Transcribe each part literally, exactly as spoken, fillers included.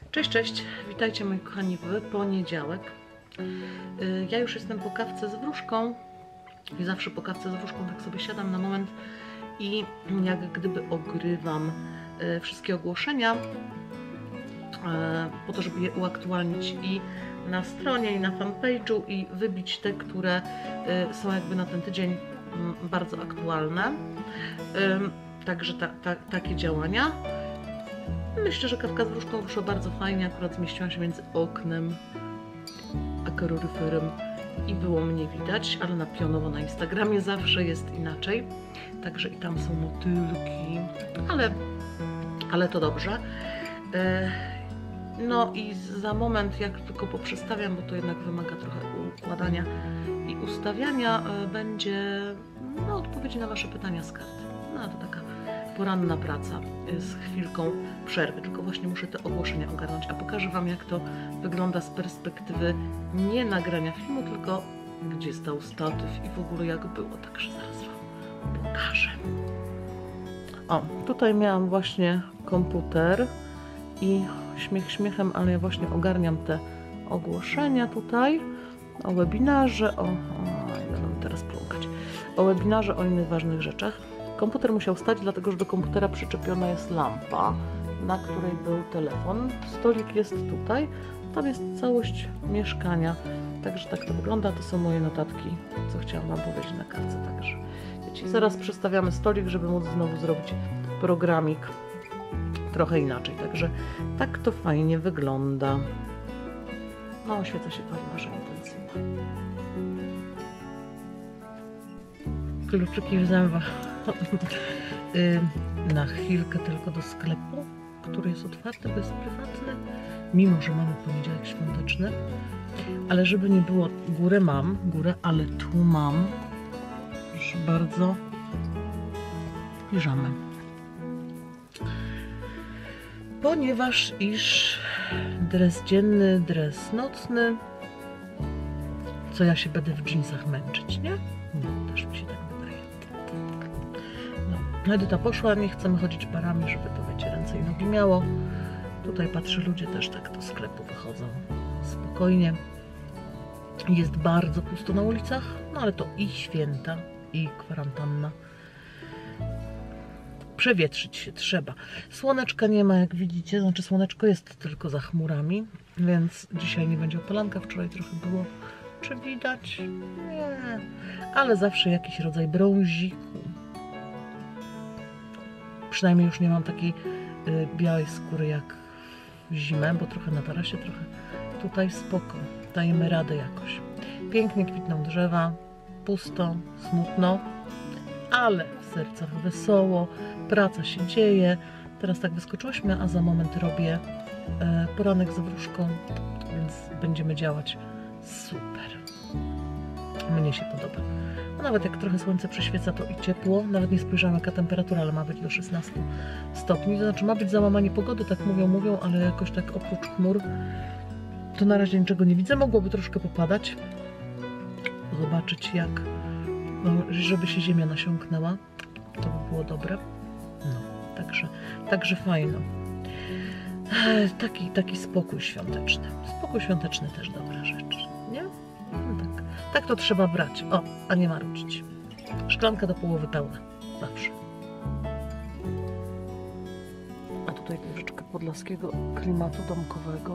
Cześć, cześć, witajcie moi kochani w poniedziałek. Ja już jestem po kawce z wróżką i zawsze po kawce z wróżką tak sobie siadam na moment i jak gdyby ogrywam wszystkie ogłoszenia po to, żeby je uaktualnić i na stronie, i na fanpage'u i wybić te, które są jakby na ten tydzień bardzo aktualne. Także ta, ta, takie działania. Myślę, że kawka z wróżką wyszła bardzo fajnie, akurat zmieściła się między oknem a kaloryferem i było mnie widać, ale na pionowo na Instagramie zawsze jest inaczej, także i tam są motylki, ale, ale to dobrze. No i za moment, jak tylko poprzestawiam, bo to jednak wymaga trochę układania i ustawiania, będzie no, odpowiedzi na Wasze pytania z kart. No to taka poranna praca z chwilką przerwy, tylko właśnie muszę te ogłoszenia ogarnąć, a pokażę Wam, jak to wygląda z perspektywy nie nagrania filmu, tylko gdzie stał statyw i w ogóle jak było, także zaraz Wam pokażę. O, tutaj miałam właśnie komputer i śmiech śmiechem, ale ja właśnie ogarniam te ogłoszenia tutaj o webinarze, o, o będę teraz pląkać, o webinarze, o innych ważnych rzeczach. Komputer musiał stać, dlatego że do komputera przyczepiona jest lampa, na której był telefon. Stolik jest tutaj, tam jest całość mieszkania. Także tak to wygląda, to są moje notatki, co chciałam Wam powiedzieć na kawce. Także wiecie, zaraz przestawiamy stolik, żeby móc znowu zrobić programik trochę inaczej. Także tak to fajnie wygląda. No, oświeca się fajnie nasza intensywa. Kluczyki w zębach. Na chwilkę tylko do sklepu, który jest otwarty, bo jest prywatny, mimo że mamy poniedziałek świąteczny, ale żeby nie było, górę mam, górę, ale tu mam, proszę bardzo, piżamę. Ponieważ iż dres dzienny, dres nocny, co ja się będę w dżinsach męczyć, nie? No, też mi się tak wydaje. No, Edyta poszła, nie chcemy chodzić parami, żeby to, wiecie, ręce i nogi miało. Tutaj patrzę, ludzie też tak do sklepu wychodzą spokojnie. Jest bardzo pusto na ulicach, no ale to i święta, i kwarantanna. Przewietrzyć się trzeba. Słoneczka nie ma, jak widzicie, znaczy słoneczko jest tylko za chmurami, więc dzisiaj nie będzie opalanka, wczoraj trochę było. Czy widać? Nie. Ale zawsze jakiś rodzaj brąziku. Przynajmniej już nie mam takiej y, białej skóry jak w zimę, bo trochę na tarasie, trochę tutaj spoko. Dajemy radę jakoś. Pięknie kwitną drzewa, pusto, smutno, ale w sercach wesoło, praca się dzieje. Teraz tak wyskoczyłyśmy, a za moment robię y, poranek z wróżką, więc będziemy działać. Super. Mnie się podoba. No nawet jak trochę słońce przyświeca, to i ciepło. Nawet nie spojrzałam, jaka temperatura, ale ma być do szesnastu stopni. To znaczy ma być załamanie pogody, tak mówią, mówią, ale jakoś tak oprócz chmur to na razie niczego nie widzę. Mogłoby troszkę popadać. Zobaczyć jak, no, żeby się ziemia nasiąknęła. To by było dobre. No, także, także fajno. Taki, taki spokój świąteczny. Spokój świąteczny też dobra rzecz, nie? No tak. Tak to trzeba brać. O, a nie marudzić. Szklanka do połowy pełna. Zawsze. A tutaj troszeczkę podlaskiego klimatu domkowego.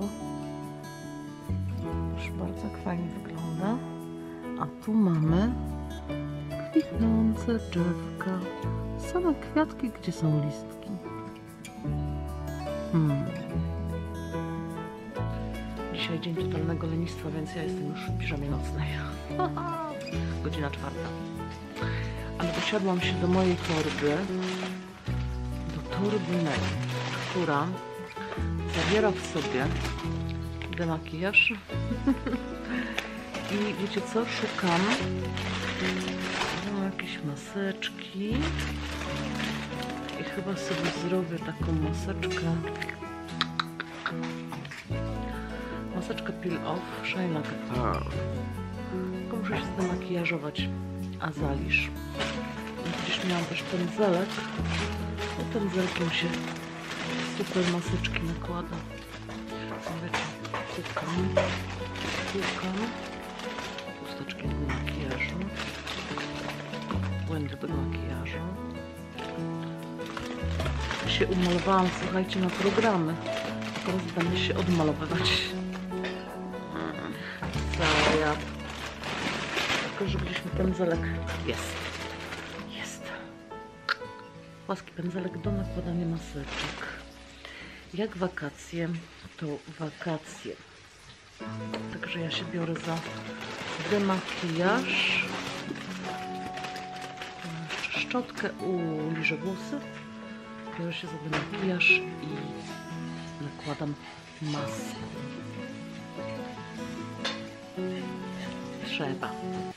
Proszę bardzo, jak fajnie wygląda. A tu mamy kwitnące drzewka. Same kwiatki, gdzie są listki. Hmm. Dzisiaj dzień totalnego lenistwa, więc ja jestem już w piżamie nocnej. Godzina czwarta. Ale dosiadłam się do mojej torby, do torby May, która zawiera w sobie demakijaż. I wiecie co? Szukam no, jakieś maseczki. I chyba sobie zrobię taką maseczkę. Maseczkę Peel Off Shine Like a Pearl. Tylko muszę się zdemakijażować. Azalisz. Gdzieś miałam też pędzelek. No pędzelkiem się super maseczki nakłada. Pukam, pukam. Chusteczki do makijażu. Błędy do makijażu. Się umalowałam, słuchajcie, na programy. Teraz będę się odmalowywać. Zajad. Tylko, że gdzieś mi pędzelek jest. Jest. Płaski pędzelek do nakładania maseczek. Jak wakacje, to wakacje. Także ja się biorę za demakijaż. Jeszcze szczotkę, uliżę włosy. Biorę się za demakijaż i nakładam maskę. Trzeba.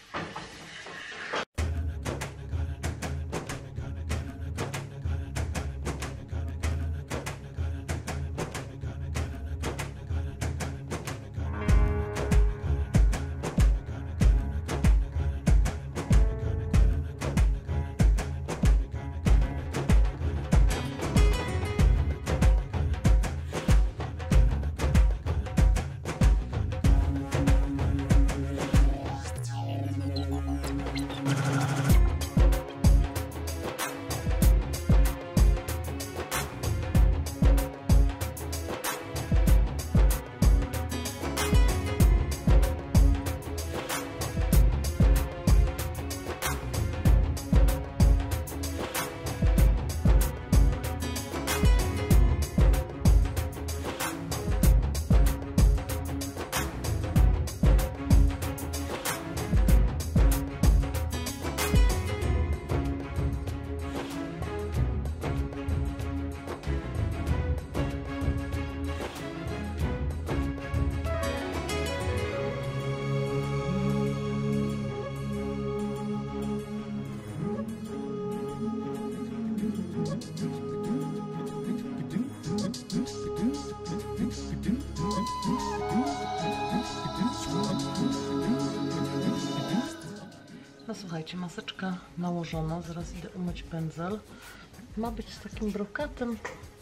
No słuchajcie, maseczka nałożona, zaraz idę umyć pędzel. Ma być z takim brokatem,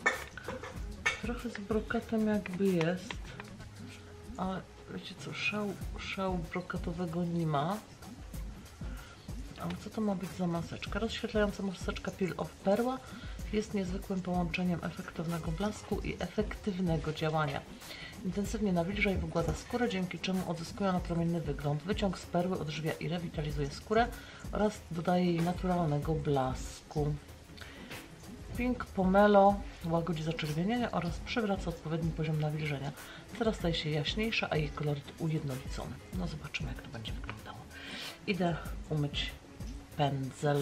trochę z brokatem jakby jest, ale wiecie co, szału, szału brokatowego nie ma. Ale co to ma być za maseczka? Rozświetlająca maseczka Peel Off Perła jest niezwykłym połączeniem efektownego blasku i efektywnego działania. Intensywnie nawilża i wygładza skórę, dzięki czemu odzyskują napromienny wygląd. Wyciąg z perły odżywia i rewitalizuje skórę oraz dodaje jej naturalnego blasku. Pink Pomelo łagodzi zaczerwienienie oraz przywraca odpowiedni poziom nawilżenia. Teraz staje się jaśniejsza, a jej koloryt ujednolicony. No zobaczymy, jak to będzie wyglądało. Idę umyć pędzel.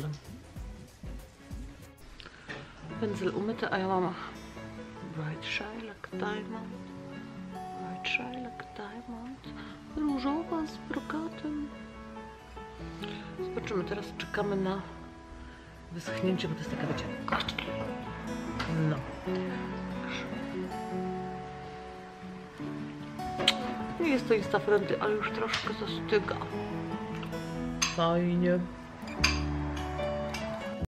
Pędzel umyty, a ja mam Bright Shellac Diamond. Bright Shellac Diamond. Różowa z brokatem. Zobaczymy, teraz czekamy na wyschnięcie, bo to jest taka, wiecie, no. Nie jest to insta-friendly, ale już troszkę zastyga. Fajnie.